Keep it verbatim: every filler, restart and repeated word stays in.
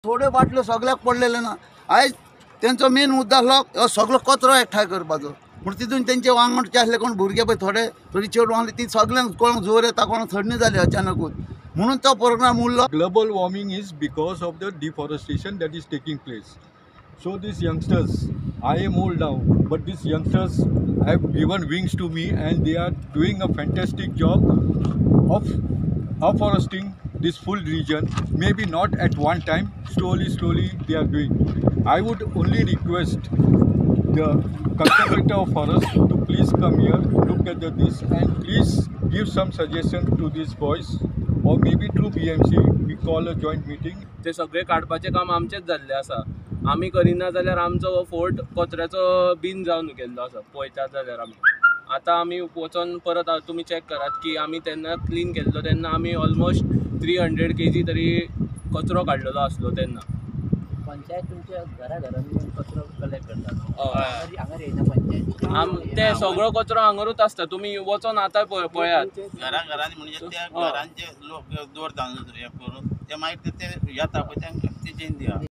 थोडे बाटल्यो सगळ्याक पडलेले ना। आयज त्यांचो मेन मुद्दा आसलो सगळो कचरो एकठांय करपाचो, पूण तितून तेंचे वांगडचे आसले कोण भुरगे पळय थोडे थोडी चेडूं आसली ती सगळ्यांक कोणाक जोर येता कोणाक थंडी जाली अचानकूच, म्हणून तो प्रोग्राम उरलो। Global warming is because of the deforestation that is taking place. So these youngsters, I am old now, but these youngsters have given wings to me and they are doing a fantastic job of afforesting this full region. Maybe not at one time, slowly, slowly they are doing. I would only request the conservator of forest to please come here, look at the, this and please give some suggestion to these boys, or maybe through B M C we call a joint meeting. ते सगळे काडपाचें काम आमचेच जाल्लें आसा। आमी करिना जाल्यार आमचो फोर्ट कचऱ्याचो बीन जावन गेल्लो आसा पळयतात जाल्यार आमी। आतां आमी वचोन परत तुमी चॅक करात की आमी तेन्ना क्लीन केल्लो तेन्ना आमी ऑलमोस्ट थ्री हंड्रेड केजी तरी कचरो काडलेलो आसलो तेन्ना। पंचायत तुमच्या घरा घरांनी कचरो कलेक्ट करतात हांगर येना पंचायत आम ते सगळो कचरो हांगरूच आसता, तुमी वचोन आतां पळयात घरा घरांनी म्हणजे त्या घरांचे लोक दवरता हे करून ते मागीर ते येता पळय तेंका तेंचेन दिया।